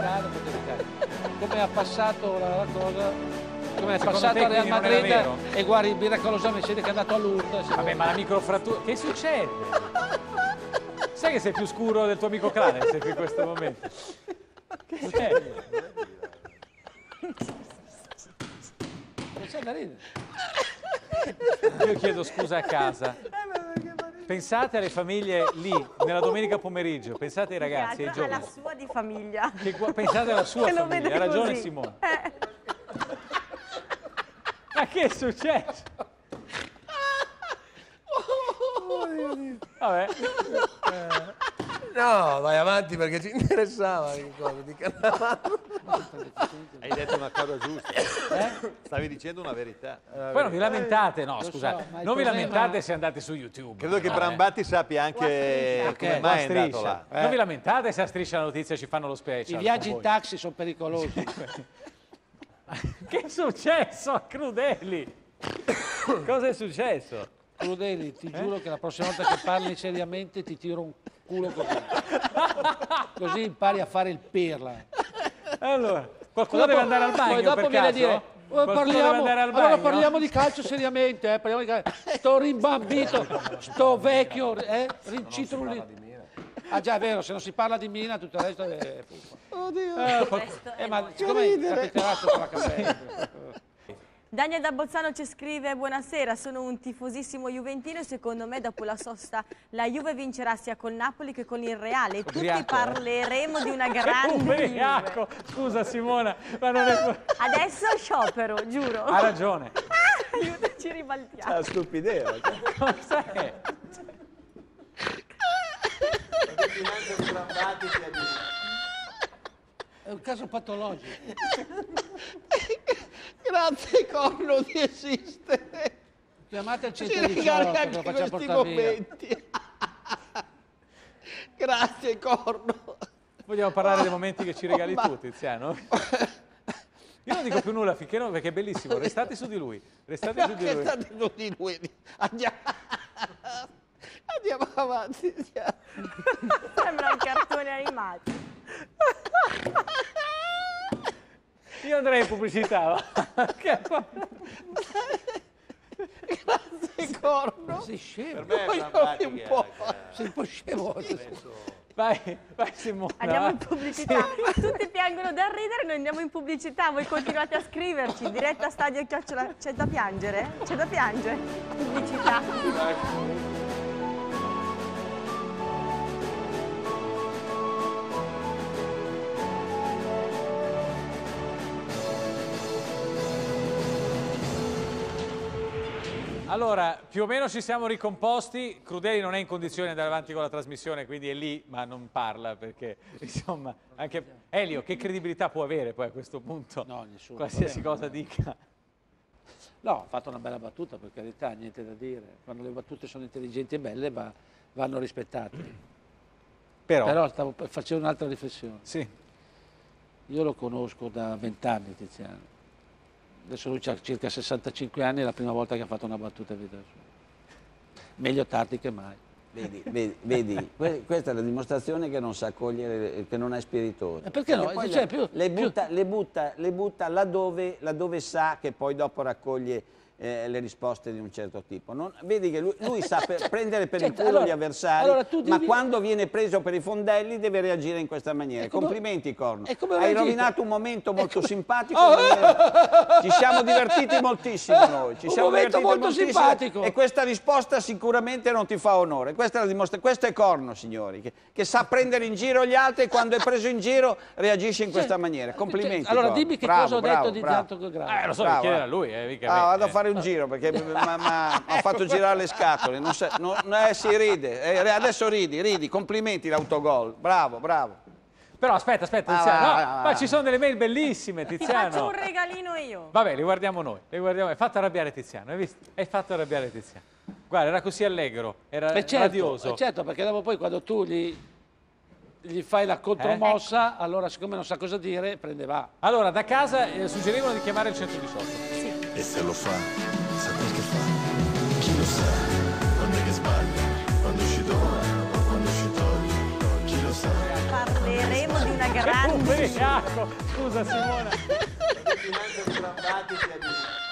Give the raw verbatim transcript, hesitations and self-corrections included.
Milano, come ha passato la, la cosa, come è Secondo passato te a Real quindi non era Madrid vero? e guardi miracolosamente siete che è andato a Lourdes. Vabbè, ma la microfrattura... Che succede? Sai che sei più scuro del tuo amico Clarence in questo momento? Che c'è? Non c'è da ridere. Io chiedo scusa a casa. Pensate alle famiglie lì, nella domenica pomeriggio, pensate ai ragazzi, ai giovani. alla sua di famiglia. Che, pensate alla sua Che lo famiglia, vede ha ragione così. Simone. Eh. Ma che è successo? Vabbè. No, vai avanti perché ci interessava. Che cosa, di Hai detto una cosa giusta. Eh? Stavi dicendo una verità. Poi non vi lamentate, no, Lo scusate, so, ma il non vi problema- lamentate se andate su YouTube. Credo che no, Brambatti sappia anche Ok. come eh. mai è Striscia. andato là. Non vi lamentate se a Striscia la notizia ci fanno lo I special. viaggi con in voi. taxi sono pericolosi. Che è successo a Crudeli? Cosa è successo? Crudeli, ti giuro che la prossima volta che parli seriamente ti tiro un culo così. Così impari a fare il pirla. Allora, qualcuno deve andare al bagno Poi dopo per viene a caso? dire, "Oh, Qualcuno deve parliamo, andare al allora bagno? parliamo di calcio seriamente, eh, parliamo di calcio. Sto rimbambito, sto vecchio, eh, rincitrulli. Ah già è vero, se non si parla di Mina tutto il resto è puffa. Oddio. Eh, ma siccome capiterà sotto la cappella. Daniel da Bolzano ci scrive: buonasera, sono un tifosissimo juventino e secondo me dopo la sosta la Juve vincerà sia col Napoli che con il Reale e tutti Ubriaco, eh. parleremo di una Che grande Juve. ubriaco! Scusa Simona, ma non è... Adesso sciopero, giuro. Ha ragione. Ah, aiutaci, ribaltiamo. È stupidea. Cos'è? È un caso patologico. Grazie Corno di esistere. Chiamate il Ci centodiciotto regali che anche lo facciamo questi portare via. momenti. Grazie Corno. Vogliamo parlare dei momenti che ci regali Ma- tu, Tiziano? Io non dico più nulla finché no, perché è bellissimo. Restate su di lui. Restate su di Che lui. state su di lui. Andiamo, Andiamo avanti. Sembra un cartone animato. Io andrei in pubblicità. Che- Grazie Corno. Sei scemo, Per me è Poi Brambatti un che po'. ha- sei un po' scemo. Vai, vai Simona. Andiamo in vai. pubblicità. Tutti piangono dal ridere, noi andiamo in pubblicità. Voi continuate a scriverci. Diretta stadio chiocciola. C'è da piangere? C'è da piangere? Pubblicità. Allora, più o meno ci siamo ricomposti. Crudeli non è in condizione di andare avanti con la trasmissione, quindi è lì, ma non parla perché, insomma, anche Elio, che credibilità può avere poi a questo punto? No, nessuno. Qualsiasi Vabbè, cosa no. dica. No, ha fatto una bella battuta, per carità, niente da dire. Quando le battute sono intelligenti e belle va- vanno rispettate. Però, Però stavo per- facevo un'altra riflessione. sì, Io lo conosco da vent'anni, Tiziano. Adesso lui ha circa sessantacinque anni, è la prima volta che ha fatto una battuta in vita sua. Meglio tardi che mai. Vedi, vedi, vedi, que- questa è la dimostrazione che non sa cogliere, che non è spiritoso. E perché no? poi Cioè, le, più- le più- butta, le butta, le butta laddove, laddove sa che poi dopo raccoglie eh, le risposte di un certo tipo. Non- vedi che lui, lui sa per- prendere per il Certo, culo allora- gli avversari, allora tu ma devi- quando viene preso per i fondelli deve reagire in questa maniera. E come- Complimenti, Corno. e come ho Hai reagito? rovinato un momento molto co- simpatico. Oh! Ci siamo divertiti moltissimo noi. Ci Un siamo momento divertiti molto moltissimo simpatico. E questa risposta sicuramente non ti fa onore. Questa è la dimostra- questo è Corno, signori, che, che sa prendere in giro gli altri e quando è preso in giro reagisce in questa maniera. Complimenti. Allora Corno. dimmi che Bravo, cosa ho bravo, detto di bravo. tanto grave. eh, lo so, Bravo, devi chiedere eh. a lui, eh, mica a Ah, me, vado a eh. fare un giro perché mi ha fatto girare le scatole. Non sa- non- eh, si ride. Eh, adesso ridi, ridi. Complimenti l'autogol. Bravo, bravo. Però aspetta, aspetta, Ah, Tiziano. va, no, va, va. ma ci sono delle mail bellissime, Ti faccio un Tiziano. regalino io. Vabbè, li guardiamo noi. Li guardiamo. Hai fatto arrabbiare Tiziano, hai visto? Hai fatto arrabbiare Tiziano. Guarda, era così allegro, era Eh, certo, radioso. eh, certo, perché dopo poi quando tu gli, gli fai la contromossa, allora siccome non sa cosa dire, prende va. Allora, da casa eh, suggerivano di chiamare il centodiciotto. E se lo fa, sa quel che fa? Chi lo sa? Quando è che sbaglia? Quando ci dona o quando ci toglie? Chi lo sa? Parleremo di una Che grandi. ubriaco! Scusa Simona. Finanza di Brambati sia di...